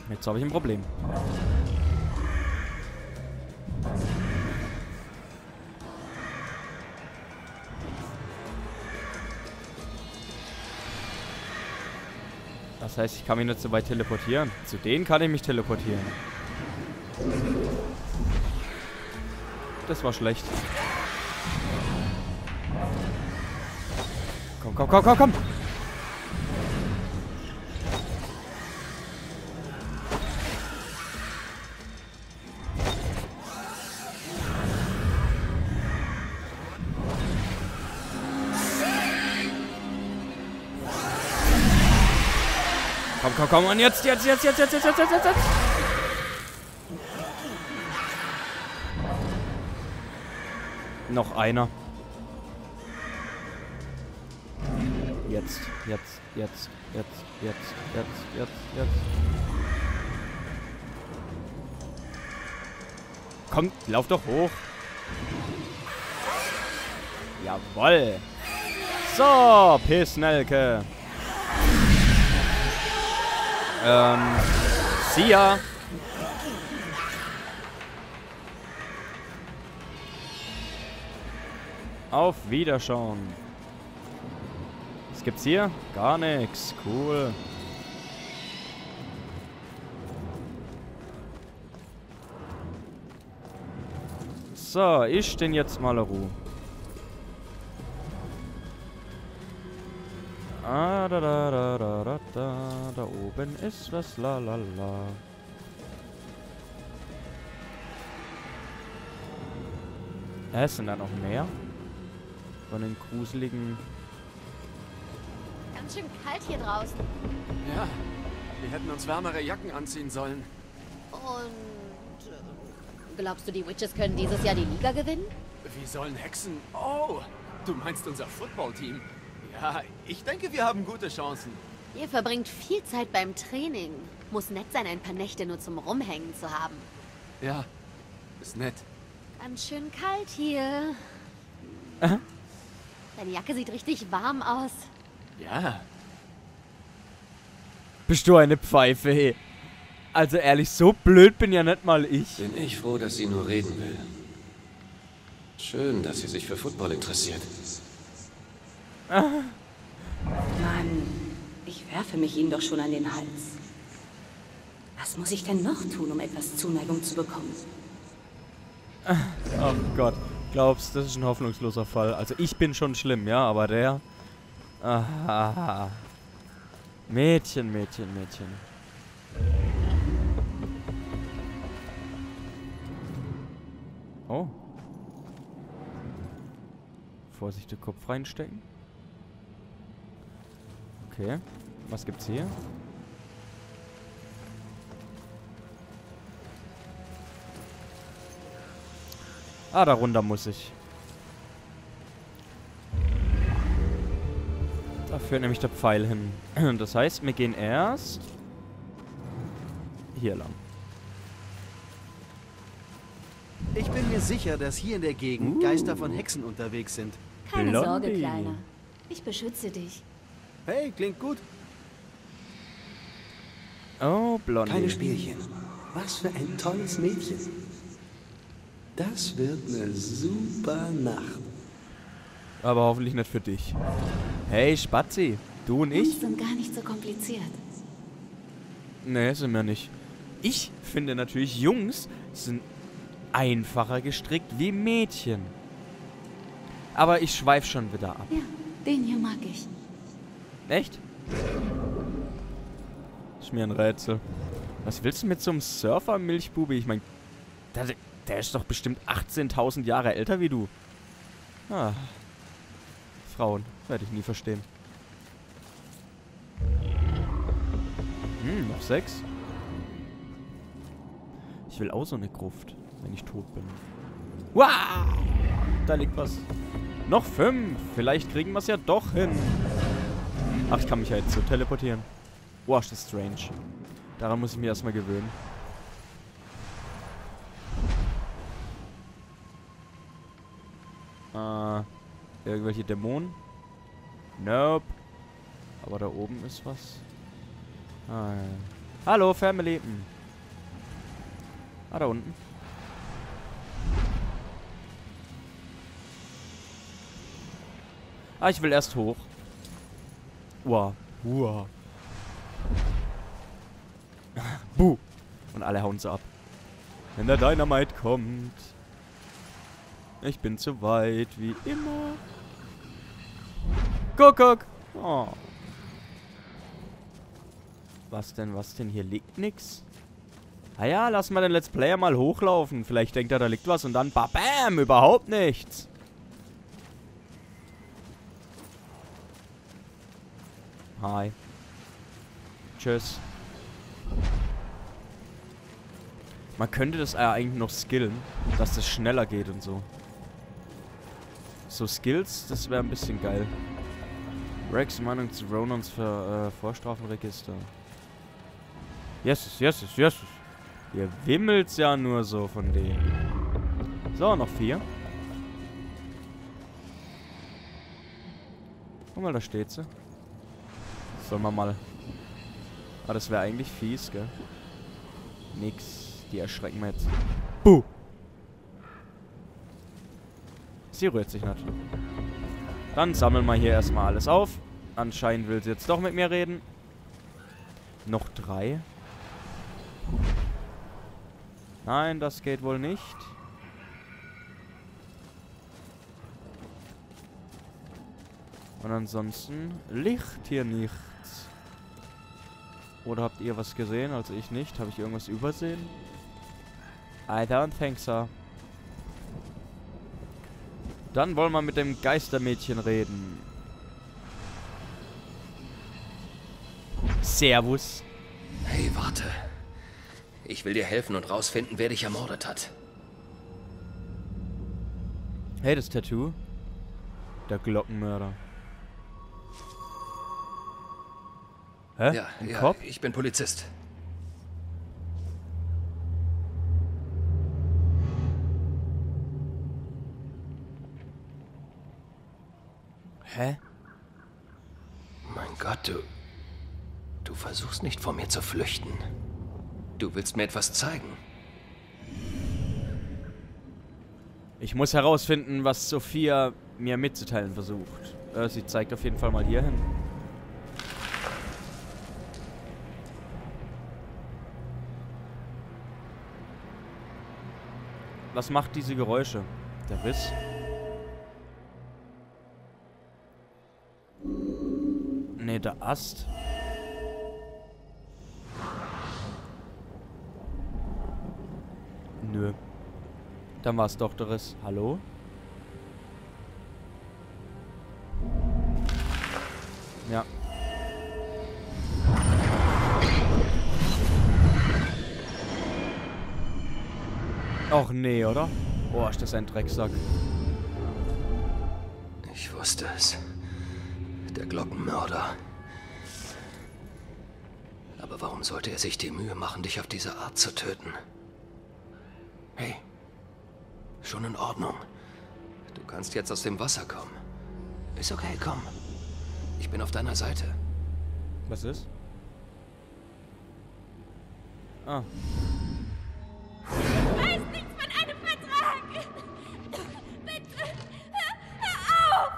Jetzt habe ich ein Problem. Das heißt, ich kann mich nicht so weit teleportieren. Zu denen kann ich mich teleportieren. Das war schlecht. Komm, komm, komm, komm, komm! Komm, komm, komm, und jetzt. Noch einer. Jetzt. Komm, lauf doch hoch. Jawoll. So, Pissnelke. See ya. Auf Wiederschauen. Was gibt's hier? Gar nichts. Cool. So, ich den jetzt mal Ruhe. Ah, da oben ist was, la la la. Sind da noch mehr? Von den gruseligen... Ganz schön kalt hier draußen. Ja, wir hätten uns wärmere Jacken anziehen sollen. Und glaubst du, die Witches können dieses Jahr die Liga gewinnen? Wie sollen Hexen... Oh, du meinst unser Footballteam? Ja, ich denke, wir haben gute Chancen. Ihr verbringt viel Zeit beim Training. Muss nett sein, ein paar Nächte nur zum Rumhängen zu haben. Ja, ist nett. Ganz schön kalt hier. Aha. Deine Jacke sieht richtig warm aus. Ja. Bist du eine Pfeife, hey. Also ehrlich, so blöd bin ja nicht mal ich. Bin ich froh, dass sie nur reden will. Schön, dass sie sich für Football interessiert. Mann, ich werfe mich ihm doch schon an den Hals. Was muss ich denn noch tun, um etwas Zuneigung zu bekommen? Oh Gott. Glaubst, das ist ein hoffnungsloser Fall. Also ich bin schon schlimm, ja, aber der... Aha. Mädchen. Oh. Vorsicht, den Kopf reinstecken. Okay. Was gibt's hier? Ah, da runter muss ich. Da führt nämlich der Pfeil hin. Das heißt, wir gehen erst hier lang. Ich bin mir sicher, dass hier in der Gegend Geister von Hexen unterwegs sind. Keine Blondie. Sorge, Kleiner. Ich beschütze dich. Hey, klingt gut. Oh, Blondie. Keine Spielchen. Was für ein tolles Mädchen. Das wird eine super Nacht. Aber hoffentlich nicht für dich. Hey, Spatzi. Du und ich? Jungs sind gar nicht so kompliziert. Nee, sind wir nicht. Ich finde natürlich, Jungs sind einfacher gestrickt wie Mädchen. Aber ich schweife schon wieder ab. Ja, den hier mag ich. Echt? Ist mir ein Rätsel. Was willst du mit so einem Surfer-Milchbubi? Ich meine, der ist doch bestimmt 18.000 Jahre älter wie du. Ah. Frauen. Werde ich nie verstehen. Noch 6. Ich will auch so eine Gruft, wenn ich tot bin. Wow! Da liegt was. Noch 5. Vielleicht kriegen wir es ja doch hin. Ach, ich kann mich ja jetzt so teleportieren. Wow, ist das strange. Daran muss ich mich erstmal gewöhnen. Irgendwelche Dämonen? Nope. Aber da oben ist was. Ah, ja. Hallo, Family. Ah, da unten. Ah, ich will erst hoch. Uah. Uah. Buh. Und alle hauen sie ab. Wenn der Dynamite kommt. Ich bin zu weit, wie immer. Kuckuck. Oh. Was denn? Hier liegt nix. Ah ja, lass mal den Let's Player mal hochlaufen. Vielleicht denkt er, da liegt was und dann bam, überhaupt nichts. Hi. Tschüss. Man könnte das eigentlich noch skillen, dass das schneller geht und so. So Skills, das wäre ein bisschen geil. Rex Meinung zu Ronans Vorstrafenregister. Yeses. Hier wimmelt's ja nur so von denen. So, noch 4. Guck mal, da steht sie. Sollen wir mal... Ah, das wäre eigentlich fies, gell? Nix. Die erschrecken wir jetzt. Buh! Sie rührt sich nicht. Dann sammeln wir hier erstmal alles auf. Anscheinend will sie jetzt doch mit mir reden. Noch 3. Nein, das geht wohl nicht. Und ansonsten Licht hier nichts. Oder habt ihr was gesehen? Also ich nicht. Habe ich irgendwas übersehen? I don't think so. Dann wollen wir mit dem Geistermädchen reden. Servus. Hey, warte. Ich will dir helfen und rausfinden, wer dich ermordet hat. Hey, das Tattoo. Der Glockenmörder. Hä? Ja, Im ja, Kopf? ich bin Polizist. Hä? Mein Gott, du versuchst nicht vor mir zu flüchten. Du willst mir etwas zeigen. Ich muss herausfinden, was Sophia mir mitzuteilen versucht. Sie zeigt auf jeden Fall mal hier hin. Was macht diese Geräusche? Der Riss? Ne, der Ast. Nö. Dann war es doch der Riss. Hallo? Ja. Och nee, oder? Oh, ist das ein Drecksack. Ich wusste es. Der Glockenmörder. Aber warum sollte er sich die Mühe machen, dich auf diese Art zu töten? Hey, schon in Ordnung. Du kannst jetzt aus dem Wasser kommen. Ist okay, komm. Ich bin auf deiner Seite. Was ist? Ah. Ich weiß nichts von einem Vertrag. Bitte, hör auf.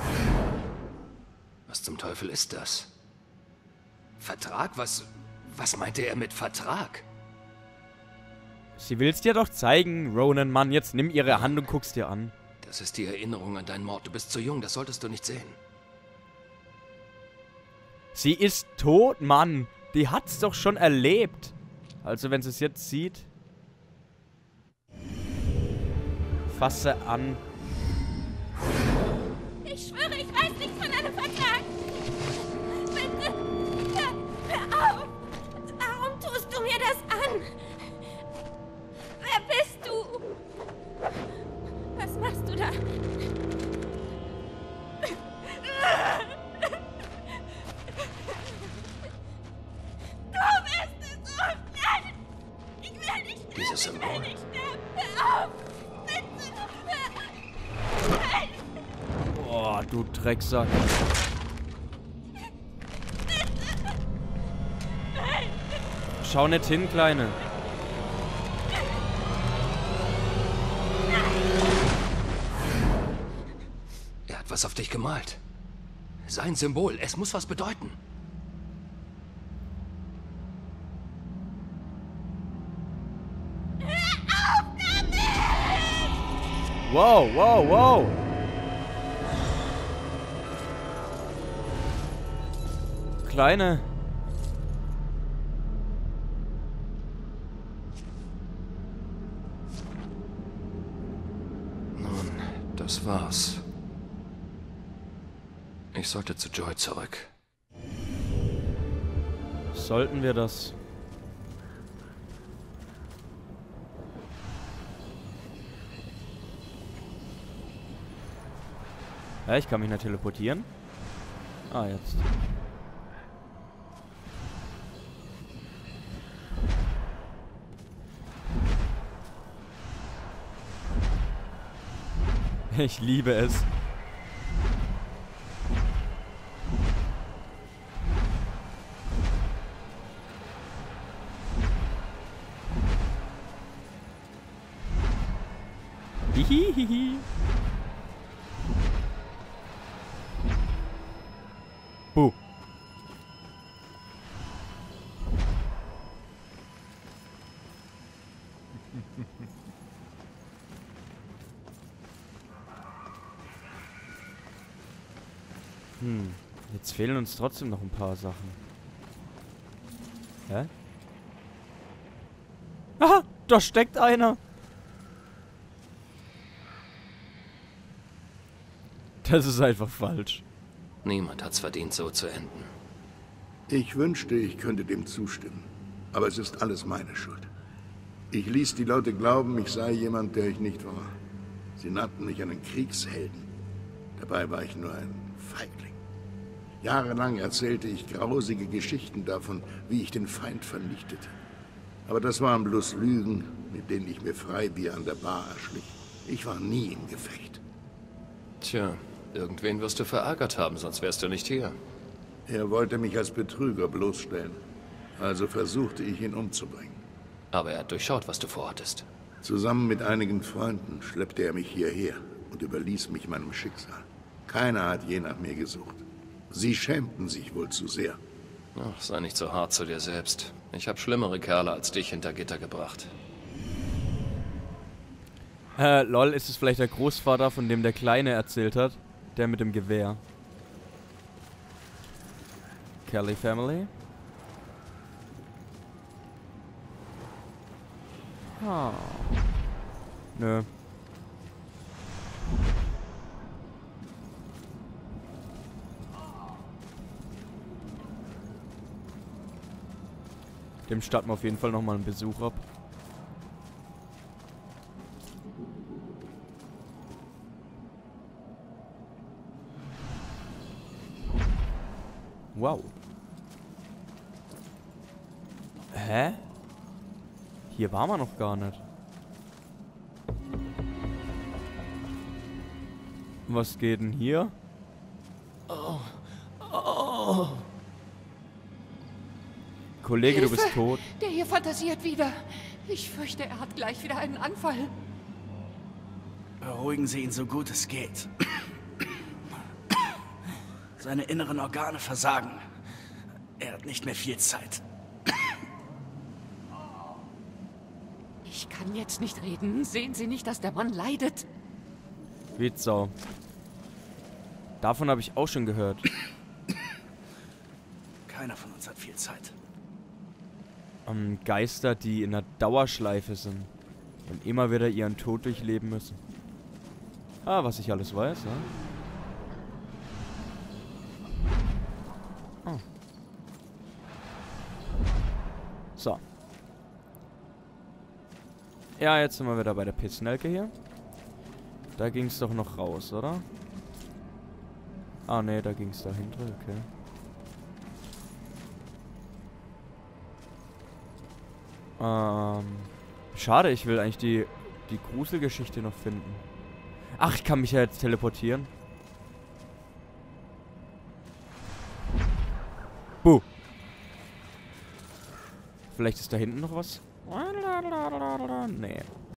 Was zum Teufel ist das? Vertrag? Was meinte er mit Vertrag? Sie will's dir doch zeigen, Ronan, Mann. Jetzt nimm ihre Hand und guck's dir an. Das ist die Erinnerung an deinen Mord. Du bist zu jung, das solltest du nicht sehen. Sie ist tot, Mann. Die hat's doch schon erlebt. Also, wenn sie es jetzt sieht. Fasse an. Ich schwöre, ich weiß nichts von einem Vertrag. Bitte, hör auf. Warum tust du mir das an? Wer bist du? Was machst du da? Du bist es! Oh nein! Ich will nicht sterben! Dieses Symbol. Ich will nicht sterben! Hör auf! Bitte! Nein! Oh, du Drecksack. schau nicht hin, Kleine. Er hat was auf dich gemalt. Sein Symbol, es muss was bedeuten. Wow, wow, wow. Kleine. Nun, das war's. Ich sollte zu Joy zurück. Sollten wir das? Ja, ich kann mich nicht teleportieren. Ah, jetzt. Ich liebe es. Hihihihi. Buh. Jetzt fehlen uns trotzdem noch ein paar Sachen. Hä? Aha, da steckt einer. Das ist einfach falsch. Niemand hat's verdient, so zu enden. Ich wünschte, ich könnte dem zustimmen. Aber es ist alles meine Schuld. Ich ließ die Leute glauben, ich sei jemand, der ich nicht war. Sie nannten mich einen Kriegshelden. Dabei war ich nur ein Feigling. Jahrelang erzählte ich grausige Geschichten davon, wie ich den Feind vernichtete. Aber das waren bloß Lügen, mit denen ich mir Freibier an der Bar erschlich. Ich war nie im Gefecht. Tja, irgendwen wirst du verärgert haben, sonst wärst du nicht hier. Er wollte mich als Betrüger bloßstellen. Also versuchte ich, ihn umzubringen. Aber er hat durchschaut, was du vorhattest. Zusammen mit einigen Freunden schleppte er mich hierher und überließ mich meinem Schicksal. Keiner hat je nach mir gesucht. Sie schämten sich wohl zu sehr. Ach, sei nicht so hart zu dir selbst. Ich habe schlimmere Kerle als dich hinter Gitter gebracht. Lol, ist es vielleicht der Großvater, von dem der Kleine erzählt hat? Der mit dem Gewehr. Kelly Family. Ah. Nö. Dem starten wir auf jeden Fall nochmal einen Besuch ab. Wow. Hä? Hier waren wir noch gar nicht. Was geht denn hier? Oh. Oh. Kollege, Hilfe! du bist tot. Der hier fantasiert wieder. Ich fürchte, er hat gleich wieder einen Anfall. Beruhigen Sie ihn so gut es geht. Seine inneren Organe versagen. Er hat nicht mehr viel Zeit. Ich kann jetzt nicht reden. Sehen Sie nicht, dass der Mann leidet? Witzau. Davon habe ich auch schon gehört. Keiner von uns hat viel Zeit. Geister, die in einer Dauerschleife sind und immer wieder ihren Tod durchleben müssen. Ah, was ich alles weiß, ja. Oh. So. Ja, jetzt sind wir wieder bei der Pissnelke hier. Da ging es doch noch raus, oder? Ah, ne, da ging es dahinter, okay. Schade, ich will eigentlich die Gruselgeschichte noch finden. Ach, ich kann mich ja jetzt teleportieren. Buh. Vielleicht ist da hinten noch was? Nee.